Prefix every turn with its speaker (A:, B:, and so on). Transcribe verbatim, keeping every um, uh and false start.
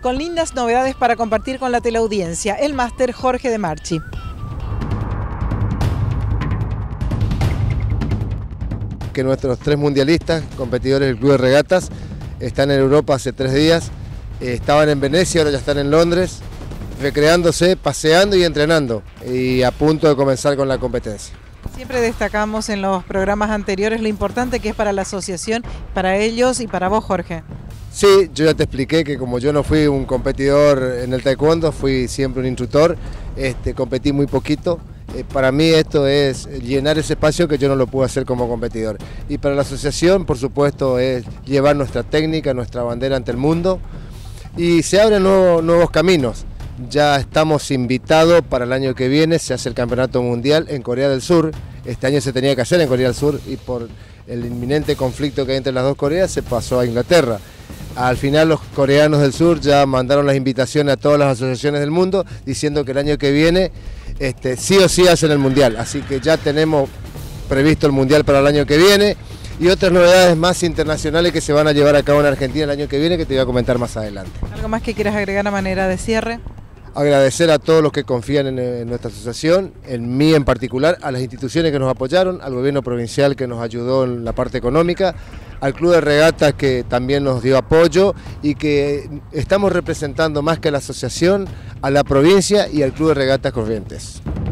A: con lindas novedades para compartir con la teleaudiencia, el máster Jorge de Marchi.
B: Que nuestros tres mundialistas, competidores del Club de Regatas, están en Europa hace tres días, eh, estaban en Venecia, ahora ya están en Londres, recreándose, paseando y entrenando, y a punto de comenzar con la competencia.
A: Siempre destacamos en los programas anteriores lo importante que es para la asociación, para ellos y para vos, Jorge.
B: Sí, yo ya te expliqué que como yo no fui un competidor en el taekwondo, fui siempre un instructor, este, competí muy poquito. Eh, para mí esto es llenar ese espacio que yo no lo pude hacer como competidor. Y para la asociación, por supuesto, es llevar nuestra técnica, nuestra bandera ante el mundo. Y se abren nuevo, nuevos caminos. Ya estamos invitados para el año que viene, se hace el Campeonato Mundial en Corea del Sur. Este año se tenía que hacer en Corea del Sur y por el inminente conflicto que hay entre las dos Coreas se pasó a Inglaterra. Al final los coreanos del sur ya mandaron las invitaciones a todas las asociaciones del mundo diciendo que el año que viene este, sí o sí hacen el Mundial. Así que ya tenemos previsto el Mundial para el año que viene y otras novedades más internacionales que se van a llevar a cabo en Argentina el año que viene que te voy a comentar más adelante.
A: ¿Algo más que quieras agregar a manera de cierre?
B: Agradecer a todos los que confían en, en nuestra asociación, en mí en particular, a las instituciones que nos apoyaron, al gobierno provincial que nos ayudó en la parte económica, al Club de Regatas que también nos dio apoyo y que estamos representando más que a la asociación, a la provincia y al Club de Regatas Corrientes.